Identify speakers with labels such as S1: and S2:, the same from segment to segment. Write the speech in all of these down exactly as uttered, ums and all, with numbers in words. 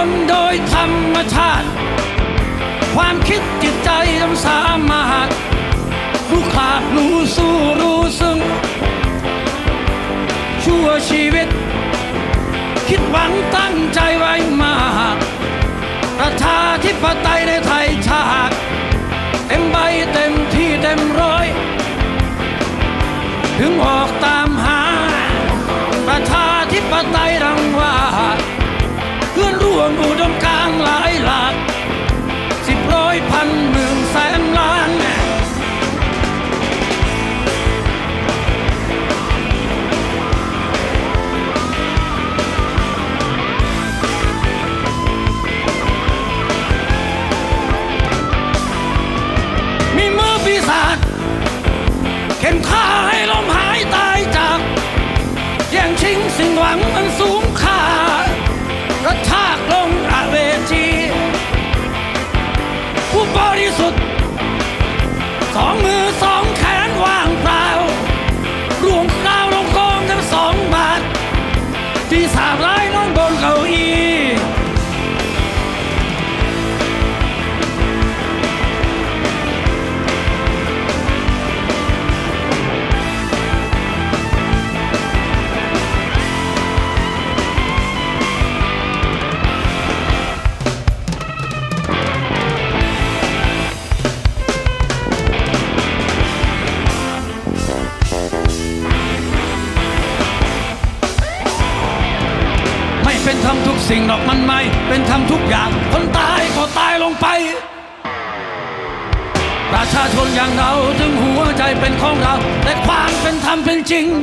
S1: นโดยธรรมชาติความคิดจิตใจต้องสามารถรู้ขาดรู้สู้รู้ซึ้งชั่วชีวิตคิดหวังตั้งใจไว้มากประชาธิปไตยในไทยชาติเต็มใบเต็มที่เต็มร้อยถึงออกตามหาประชาธิปไตยดังว่าเพื่อนร่วมอุดมการณ์หลายหลากสิบร้อยพันหมื่นแสนล้านมีมือปีศาจเข็นฆ่าให้ล้มหายตายจากแย่งชิงสิ่งหวังอันสูงค่ากระชากลงอาเวจีผู้บริสุทธิ์สองมือสองแขนว่างเปล่ารวมกล่าวลงกองทั้งสองบาทที่สาบร้ายนอนบนเก้าอี้เป็นทำทุกสิ่งหรอกมันไม่เป็นทำทุกอย่างคนตายก็ตายลงไปประชาชนอย่างเราถึงหัวใจเป็นของเราแต่ความเป็นธรรมเป็นจริง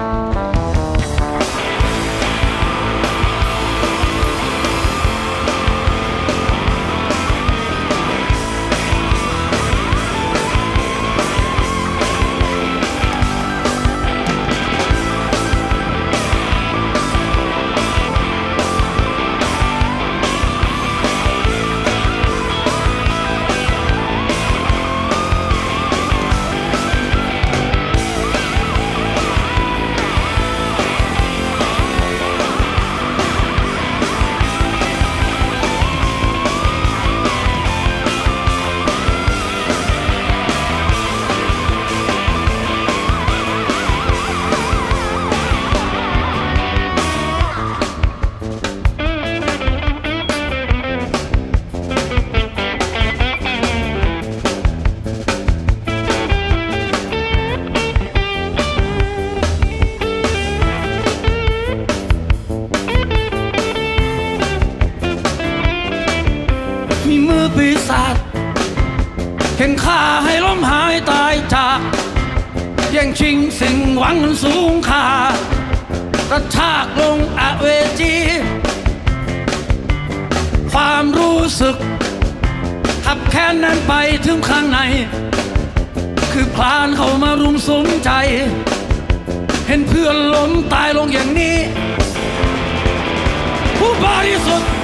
S1: ปีศาจเข็นฆ่าให้ล้มหายตายจากแย่งชิงสิ่งหวังอันสูงค่ากระชากลงอเวจีความรู้สึกขับแค้นนั้นไปถึงข้างในคือพลานเข้ามารุมสมใจเห็นเพื่อนล้มตายลงอย่างนี้ผู้บริสุทธิ์